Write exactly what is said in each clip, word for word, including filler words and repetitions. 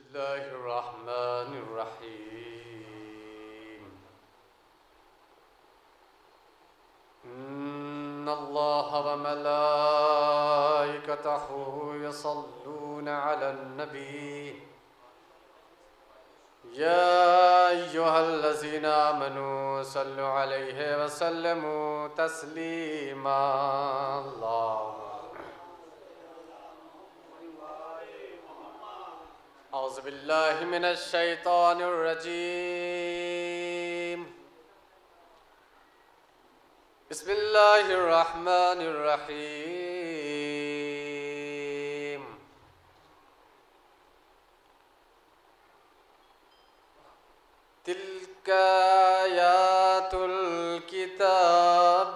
الله الرحمن الرحيم. إن الله وملائكته يصلون على النبي يا أيها الذين آمنوا صلوا عليه وسلموا تسليما. اللهم أعوذ بالله من الشيطان الرجيم. بسم الله الرحمن الرحيم. تلك آيات الكتاب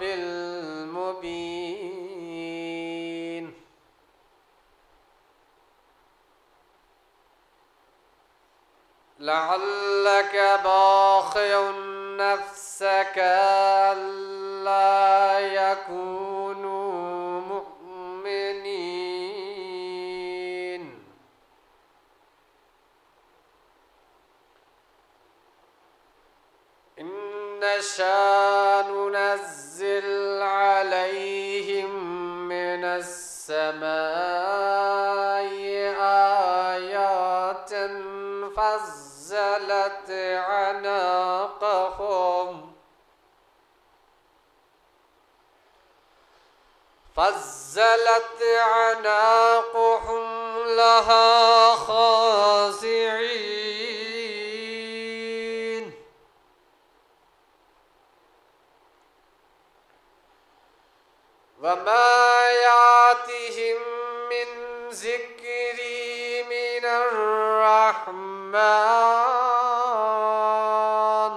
المبين. لعلك باخع نفسك ألا يكونوا مؤمنين. إن نشأ ننزل عليهم من السماء آيات فزلت عناقهم فزلت عناقهم لها خاضعين. وما يأتيهم من ذكر من الرحمن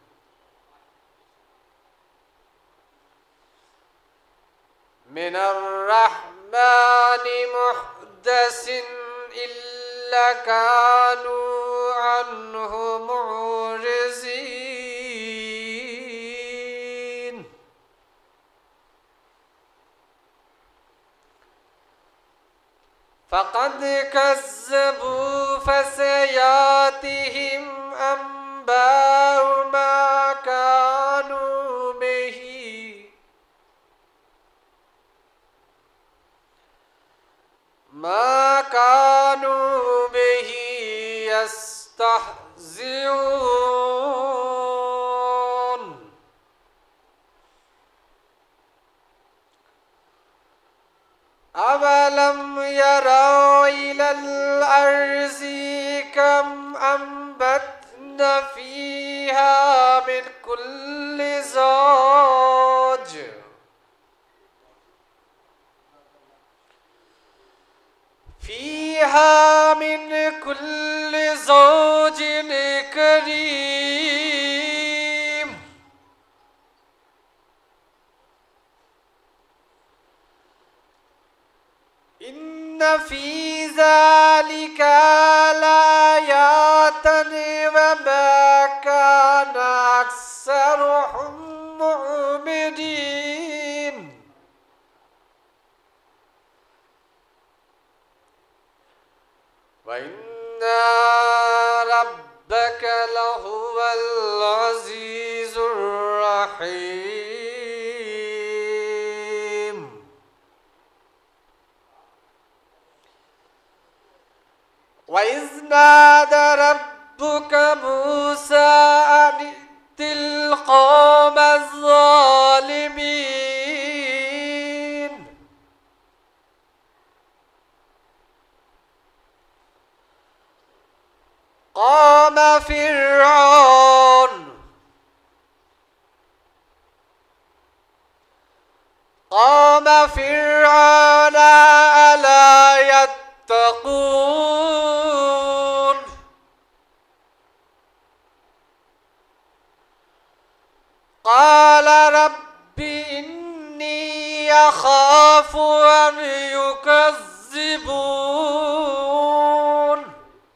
من الرحمن محدث إلا كانوا عنه معرضين. فقد كذبوا فسيأتيهم أنباء ما كانوا به ما كانوا به يستهزئون. أولم يروا إلى الأرض كم أنبتنا فيها من كل زوج فيها من كل زوج كريم. إن في ذلك لآيات وما كان أكثرهم مؤمنين. وإن ربك لهو العزيز الرحيم. وإذ نادى ربك موسى أن ائت القوم الظالمين. قام فرعون قام فرعون ألا يتقون. قال رب إني أخاف أن يكذبون.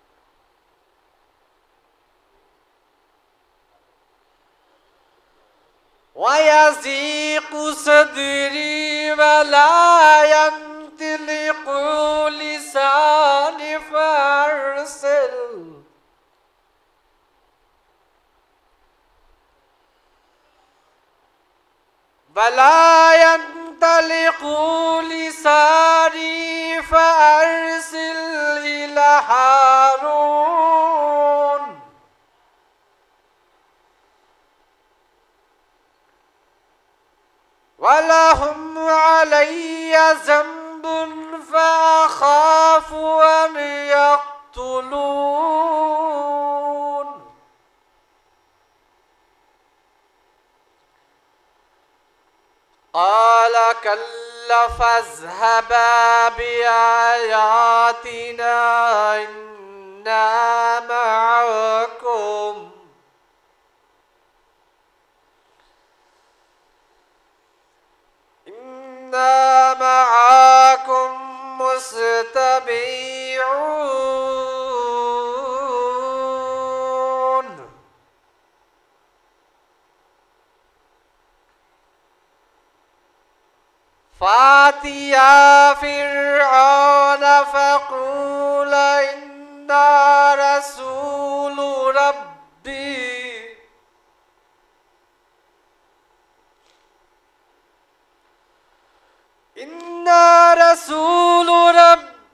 ويضيق صدري ولا ينطلق لساني فأرسل فلا ينطلق لساني فأرسل إلى هارون ولهم علي ذنب فأخاف أن يقتلون قال كلا فاذهبا بآياتنا إنا معكم إنا معكم مستمعون فأتيا فرعون فقولا إنا رسول ربي إنا رسول رب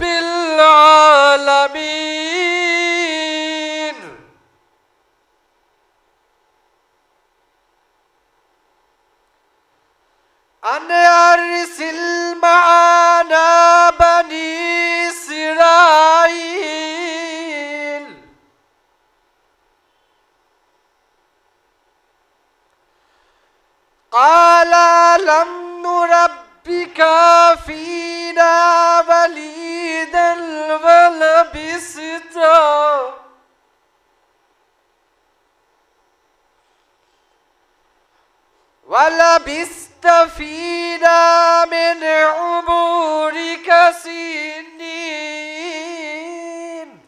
العالمين أن أرسل معنا بني إسرائيل قال لم نربك فينا وليدا ولبست ولبست فينا من عمرك سنين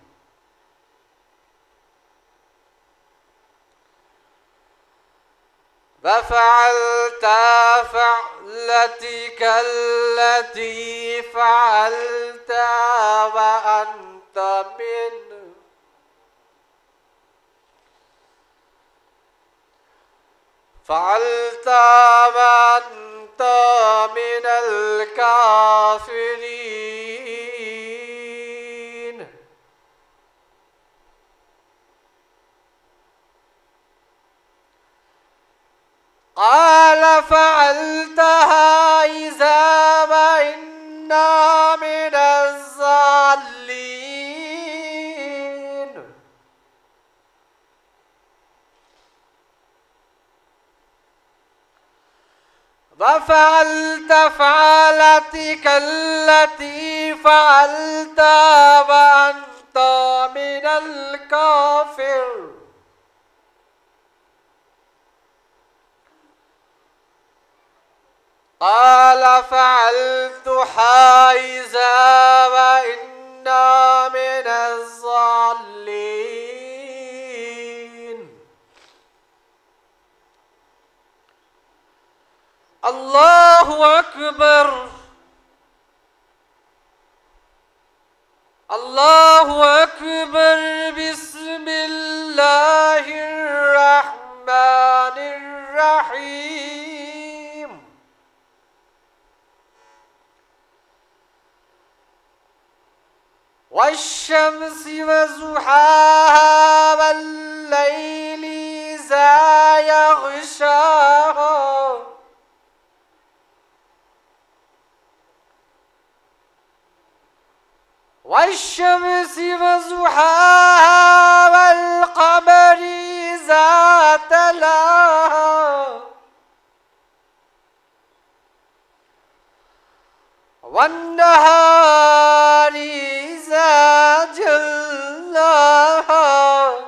ففعلت فعلتك التي فعلت وأنت من فعلت وأنت من الكافرين قال فعلتها إذا وإنا من الضالين وفعلت فعلتك التي فعلت وأنت من الكافر قال فعلتها إذا وإنا من الضالين الله أكبر الله أكبر بسم الله الرحمن الرحيم والشمس وضحاها والليل إذا يغشاها والشمس وضحاها والقمر إذا تلاها والنهار إذا جلاها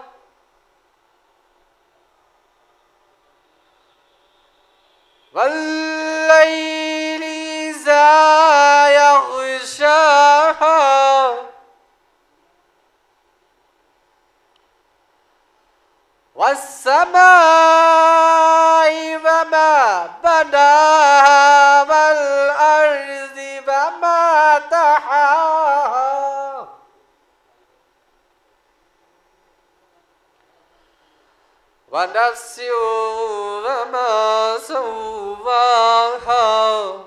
والليل إذا يغشاها والسماء وما بناها والأرض وما طحاها ونفس وما فسواها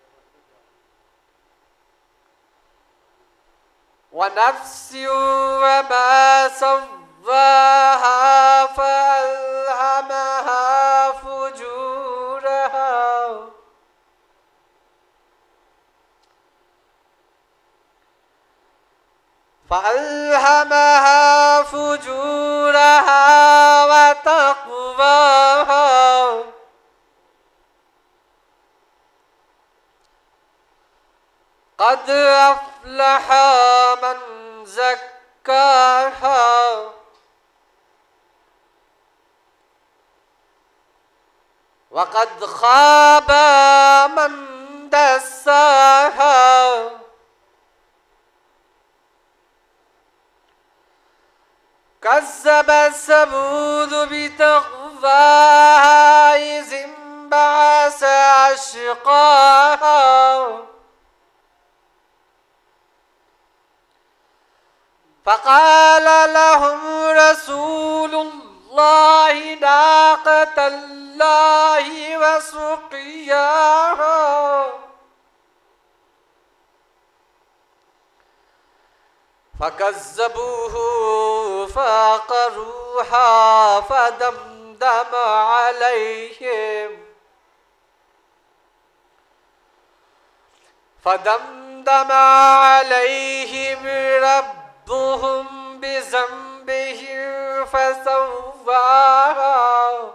ونفس وما سواها فألهمها فجورها فألهمها فجورها وتقواها قد أفلح من زكاها وقد خاب من دساها كذب ثمود بتغواها إذ انبعث أشقاها فقال لهم رسول الله ناقة الله وسقياها فكذبوه فعقروها فدمدم عليهم فدمدم عليهم ربهم بذنبهم فسواها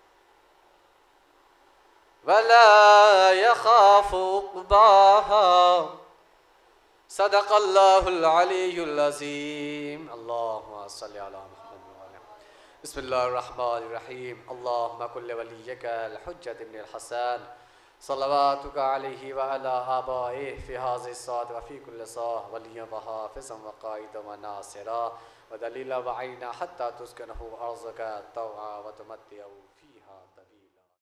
ولا يخاف عقباها صدق الله العلي العظيم. اللهم صل على محمد وعلى بسم الله الرحمن الرحيم. اللهم كن لوليك الحجة بن الحسن صلواتك عليه وعلى آبائه في هذه الساعة وفي كل ساعة وليا وحافظا وقائدا وناصرا ودليلا وعينا حتى تسكنه أرضك طوعا وتمتعه